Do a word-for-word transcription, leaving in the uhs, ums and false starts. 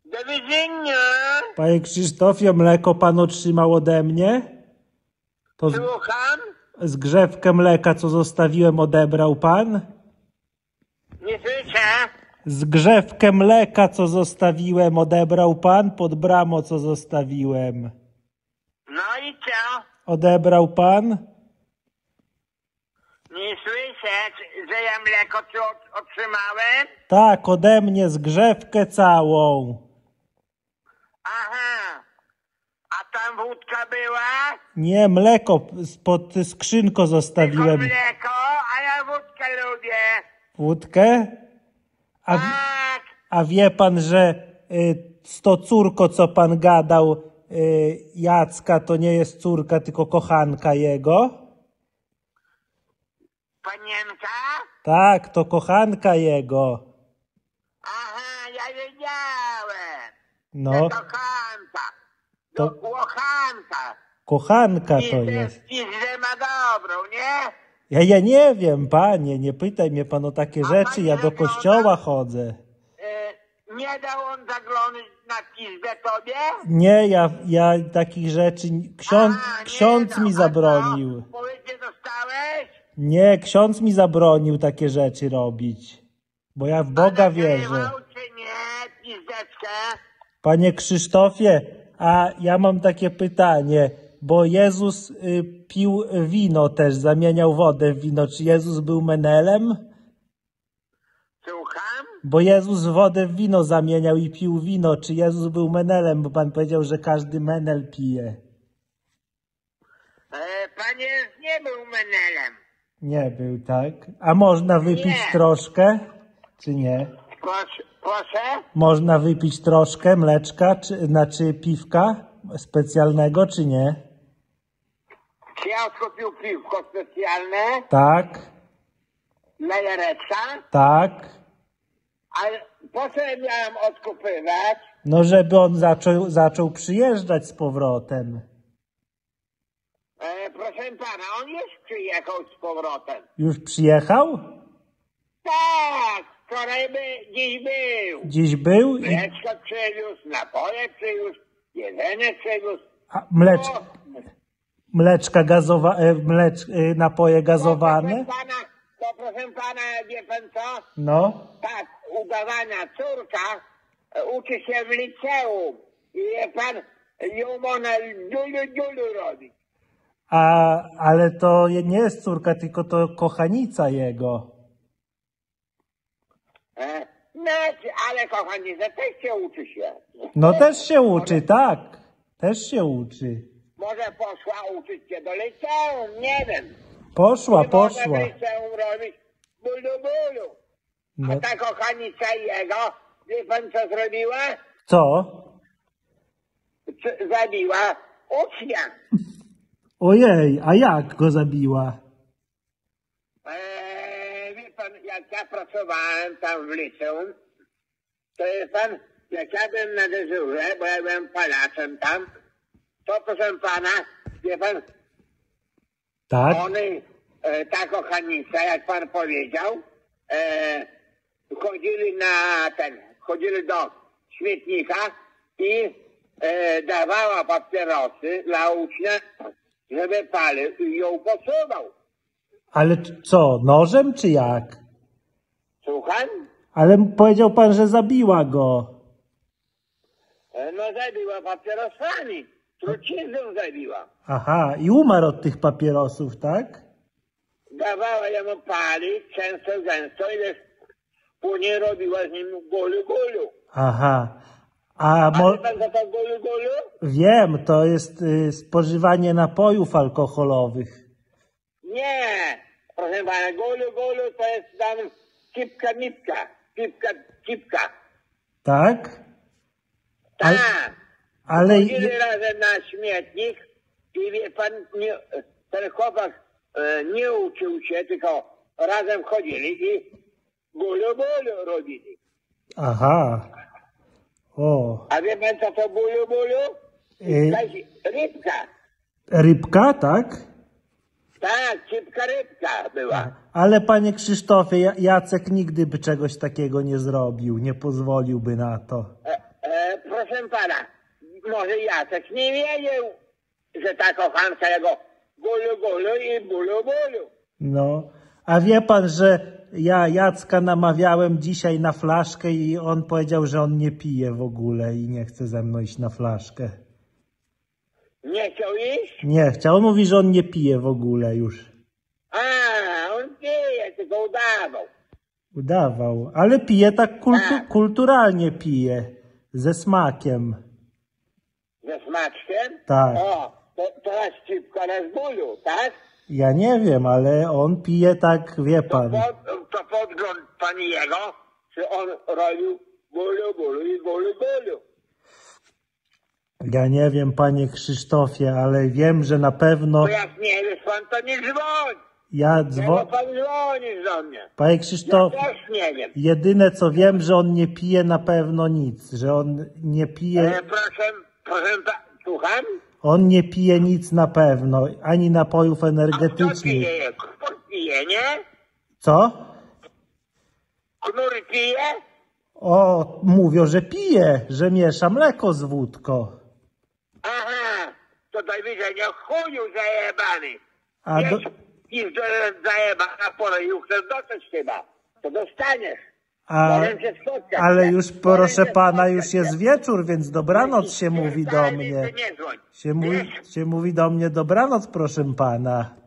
Do widzenia. Panie Krzysztofie, mleko pan otrzymał ode mnie? To z, Słucham? zgrzewkę mleka, co zostawiłem, odebrał pan? Nie słyszę. Zgrzewkę mleka, co zostawiłem, odebrał pan? Pod bramą, co zostawiłem. No i co? Odebrał pan? Nie słyszę, że ja mleko tu ot- otrzymałem? Tak, ode mnie zgrzewkę całą. Aha. A tam wódka była? Nie, mleko pod skrzynką Tylko zostawiłem. mleko, a ja wódkę lubię. Wódkę? A, w- Tak. a wie pan, że y, z to córko, co pan gadał, y, Jacka, to nie jest córka, tylko kochanka jego? Panienka? Tak, to kochanka jego. Aha, ja wiedziałem. No, To kochanka. To- To kochanka. kochanka to I jest. że- I że ma dobrą, nie? Ja, ja nie wiem, panie, nie pytaj mnie pan o takie A rzeczy, pani ja do wygląda? kościoła chodzę. E, nie dał on zaglądać na izbę tobie? Nie, ja, ja takich rzeczy, ksiądz, A, nie ksiądz dał. mi A co? zabronił. Powiedz, dostałeś? Nie, ksiądz mi zabronił takie rzeczy robić, bo ja w Boga wierzę. Nagrywał czy nie, pizdeczkę? Panie Krzysztofie, a ja mam takie pytanie, bo Jezus y, pił wino też, zamieniał wodę w wino. Czy Jezus był menelem? Słucham? Bo Jezus wodę w wino zamieniał i pił wino. Czy Jezus był menelem? Bo pan powiedział, że każdy menel pije. E, pan jest, nie był menelem. Nie był, tak? A można wypić Nie. troszkę, czy nie? Proszę? proszę? Można wypić troszkę mleczka, czy, znaczy piwka specjalnego, czy nie? Czy ja kupił piwko specjalne Tak, dla Jareczka? tak. Ale po co ja miałem odkupywać? No, żeby on zaczął, zaczął przyjeżdżać z powrotem. E, proszę pana, on już przyjechał z powrotem. Już przyjechał? Tak, wczoraj by, dziś był. Dziś był? I, Mleczko przywiózł, napoje przywiózł, jedzenie przywiózł. a, mlecz, O, mleczka gazowa, e, mlecz, e, napoje to gazowane? proszę pana, to proszę pana, wie pan co? No. Tak, udawania córka e, uczy się w liceum. I wie pan, ją ona dulu dulu robi. A, ale to nie jest córka, tylko to kochanica jego. E, no, ale kochani, że też się uczy się. No też się uczy, tak. Też się uczy. Może poszła uczyć się do liceum, nie wiem. Poszła, Nie może poszła. w liceum robić bulu bulu. No, A ta kochanica jego, wie pan co zrobiła? co? C- zabiła ucznia. Ojej, a jak go zabiła? Eee, wie pan, jak ja pracowałem tam w liceum, to wie pan, jak ja byłem na dyżurze, bo ja byłem palaczem tam, to proszę pana, wie pan, Tak? one, e, ta kochanica, jak pan powiedział, e, chodzili na ten, chodzili do śmietnika i e, dawała papierosy dla ucznia, żeby palił i ją posuwał. Ale c- co, nożem czy jak? Słucham? Ale powiedział pan, że zabiła go. E, No zabiła papierosami, trucizną zabiła. Aha, i umarł od tych papierosów, tak? Dawała jemu palić, często, gęsto i wiesz, później robiła z nim gulu gulu. Aha. A A mo- wie pan co to gulu gulu? wiem, to jest y, spożywanie napojów alkoholowych. Nie, proszę pana, gulu gulu to jest tam kipka mipka, kipka kipka. Tak? Ale, Tak. ale Chodzili razem na śmietnik i wie pan, nie, ten chłopak e, nie uczył się, tylko razem chodzili i bulu bulu robili. aha. O. A wie pan co to bulu bulu? Y, Jakaś rybka. rybka, tak? Tak, cipka rybka była. Ale panie Krzysztofie, Ja- Jacek nigdy by czegoś takiego nie zrobił, nie pozwoliłby na to. E, e, proszę pana, może Jacek nie wiedział, że ta kochanka jego gulu gulu i bulu bulu. No, a wie pan, że ja Jacka namawiałem dzisiaj na flaszkę i on powiedział, że on nie pije w ogóle i nie chce ze mną iść na flaszkę. Nie chciał iść? Nie chciał, on mówi, że on nie pije w ogóle już. A, on pije, tylko udawał. Udawał, ale pije tak kultu Tak. kulturalnie pije, ze smakiem. Ze smaczkiem? Tak. O, to teraz cipka na zbólu, tak? Ja nie wiem, ale on pije tak, wie To, pan. pod, to podgląd pani jego, czy on robił bulu bulu i bulu bulu. Ja nie wiem, panie Krzysztofie, ale wiem, że na pewno Bo jak nie wiesz pan, to nie dzwoń. ja Nie, dzwonię. pan dzwonisz do mnie. Panie Ja Krzysztof, też nie wiem. jedyne co wiem, że on nie pije na pewno nic, że on nie pije, E, proszę, proszę, pa- słucham? on nie pije nic na pewno, ani napojów A kto energetycznych. pije? Knur pije, nie? Co? Knur pije? O, mówią, że pije, że miesza mleko z wódką. Aha, to do widzenia chuju zajebany. A do, Wiesz, i do zajebana poroju chcesz dostać chyba. To dostaniesz. a, Możemy się spotkać. ale nie? już, Możemy proszę się pana, spotkać, już jest nie? wieczór, więc dobranoc się mówi do Stary, mnie. ty nie dzwoń. Się mówi, Wiesz? się mówi do mnie dobranoc, proszę pana.